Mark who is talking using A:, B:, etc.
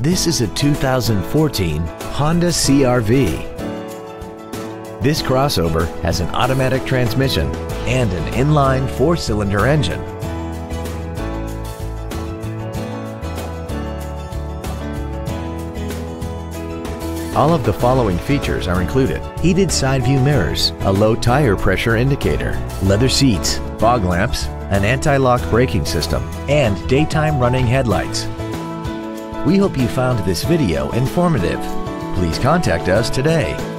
A: This is a 2014 Honda CR-V. This crossover has an automatic transmission and an inline 4-cylinder engine. All of the following features are included: heated side view mirrors, a low tire pressure indicator, leather seats, fog lamps, an anti-lock braking system, and daytime running headlights. We hope you found this video informative. Please contact us today.